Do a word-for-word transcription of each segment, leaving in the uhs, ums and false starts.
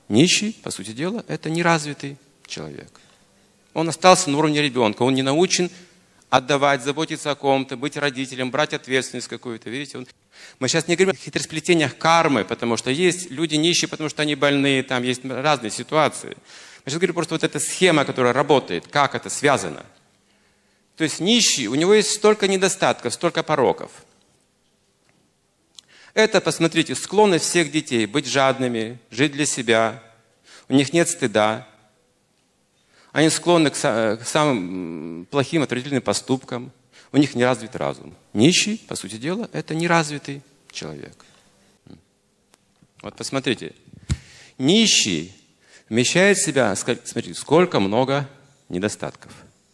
Нищий, по сути дела, это неразвитый человек. Он остался на уровне ребенка, он не научен отдавать, заботиться о ком-то, быть родителем, брать ответственность какую-то. Видите, он... Мы сейчас не говорим о хитросплетениях кармы, потому что есть люди нищие, потому что они больные, там есть разные ситуации. Мы сейчас говорим просто вот эта схема, которая работает, как это связано. То есть нищий, у него есть столько недостатков, столько пороков. Это, посмотрите, склонность всех детей быть жадными, жить для себя. У них нет стыда. Они склонны к самым плохим, отвратительным поступкам. У них не развит разум. Нищий, по сути дела, это неразвитый человек. Вот посмотрите. Нищий вмещает в себя, смотрите, сколько много недостатков.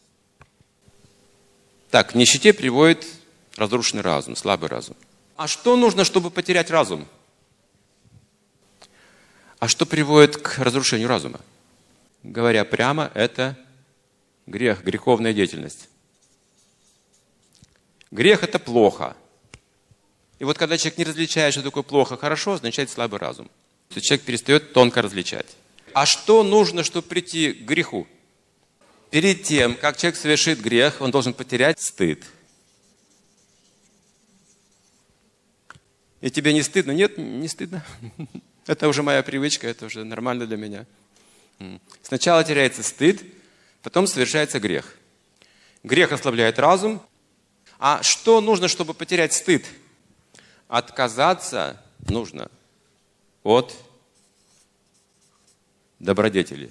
Так, к нищете приводит разрушенный разум, слабый разум. А что нужно, чтобы потерять разум? А что приводит к разрушению разума? Говоря прямо, это грех, греховная деятельность. Грех – это плохо. И вот когда человек не различает, что такое плохо, хорошо, означает слабый разум. То есть человек перестает тонко различать. А что нужно, чтобы прийти к греху? Перед тем, как человек совершит грех, он должен потерять стыд. И тебе не стыдно? Нет, не стыдно. Это уже моя привычка, это уже нормально для меня. Сначала теряется стыд, потом совершается грех. Грех ослабляет разум. А что нужно, чтобы потерять стыд? Отказаться нужно от добродетели.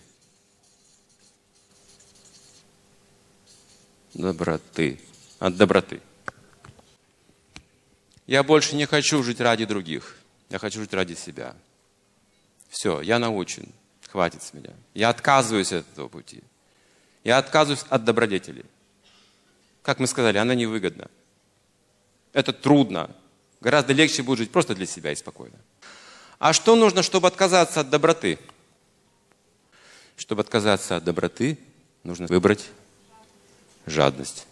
Доброты. От доброты. Я больше не хочу жить ради других. Я хочу жить ради себя. Все, я научен. Хватит с меня. Я отказываюсь от этого пути. Я отказываюсь от добродетели. Как мы сказали, она невыгодна. Это трудно. Гораздо легче будет жить просто для себя и спокойно. А что нужно, чтобы отказаться от доброты? Чтобы отказаться от доброты, нужно выбрать жадность.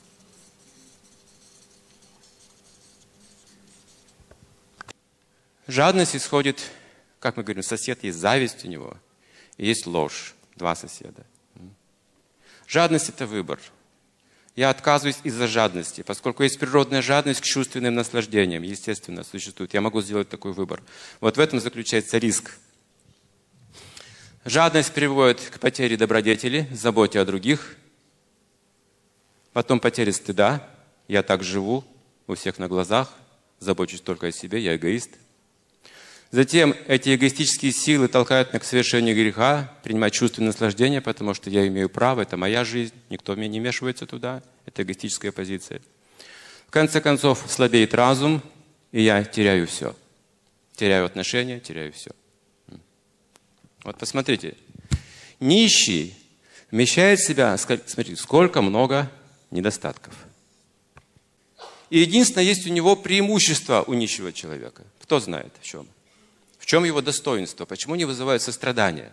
Жадность исходит, как мы говорим, сосед, есть зависть у него, и есть ложь. Два соседа. Жадность – это выбор. Я отказываюсь из-за жадности, поскольку есть природная жадность к чувственным наслаждениям, естественно, существует. Я могу сделать такой выбор. Вот в этом заключается риск. Жадность приводит к потере добродетели, заботе о других, потом потере стыда. Я так живу, у всех на глазах, забочусь только о себе, я эгоист. Затем эти эгоистические силы толкают меня к совершению греха, принимать чувственное наслаждение, потому что я имею право, это моя жизнь, никто мне не вмешивается туда, это эгоистическая позиция. В конце концов, слабеет разум, и я теряю все. Теряю отношения, теряю все. Вот посмотрите, нищий вмещает в себя, смотрите, сколько много недостатков. И единственное, есть у него преимущество у нищего человека. Кто знает в чем? В чем его достоинство? Почему не вызывает сострадания?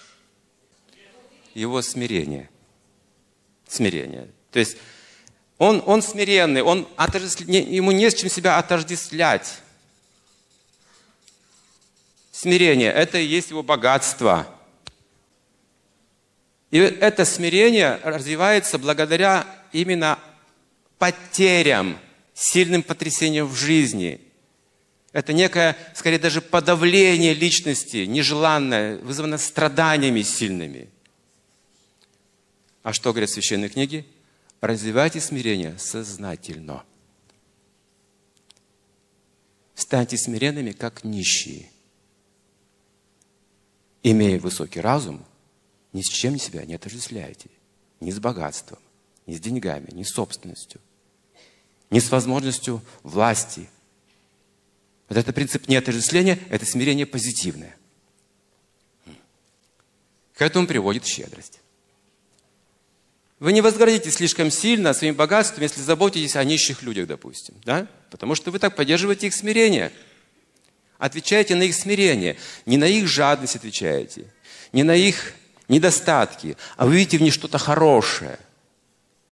Его смирение. Смирение. То есть он, он смиренный, он отождествля... ему не с чем себя отождествлять. Смирение – это и есть его богатство. И это смирение развивается благодаря именно потерям, сильным потрясениям в жизни. Это некое, скорее, даже подавление личности, нежеланное, вызвано страданиями сильными. А что говорят священные книги? Развивайте смирение сознательно. Станьте смиренными, как нищие. Имея высокий разум, ни с чем себя не отождествляете. Ни с богатством, ни с деньгами, ни с собственностью, ни с возможностью власти. Вот это принцип неотождествления, это смирение позитивное. К этому приводит щедрость. Вы не возгордитесь слишком сильно своим богатством, если заботитесь о нищих людях, допустим. Да? Потому что вы так поддерживаете их смирение. Отвечаете на их смирение. Не на их жадность отвечаете, не на их недостатки, а вы видите в них что-то хорошее.